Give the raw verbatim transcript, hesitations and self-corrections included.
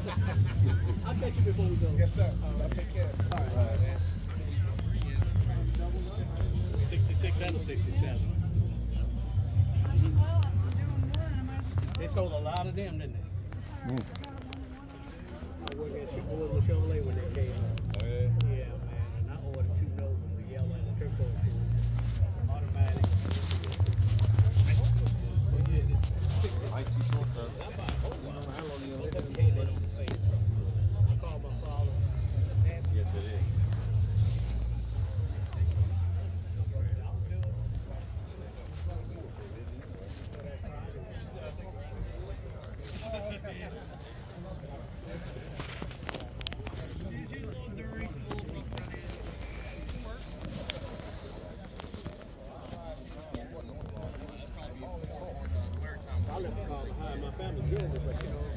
I'll catch you before we go. Yes, sir. Y'all take care. All right. All right, man. sixty-six and a sixty-seven. Mm-hmm. They sold a lot of them, didn't they? Mm. I worked at Chick-fil-A Chevrolet when they came out. Oh, yeah? Yeah, man. And I ordered two Novas, the yellow and the turquoise. Automatic. Like you short, sir. I called my father. Yes, it is. I left the car behind. My family did it, but you know.